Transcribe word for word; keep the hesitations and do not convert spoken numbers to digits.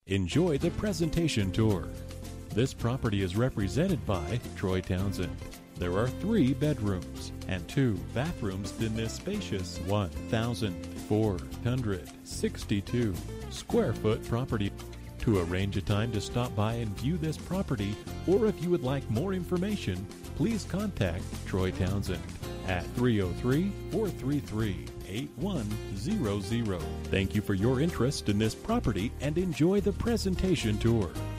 enjoy the presentation tour. This property is represented by Troy Townsend. There are three bedrooms and two bathrooms in this spacious one thousand four hundred sixty-two square foot property. To arrange a time to stop by and view this property, or if you would like more information, please contact Troy Townsend at three oh three, four three three, eight one zero zero. Thank you for your interest in this property and enjoy the presentation tour.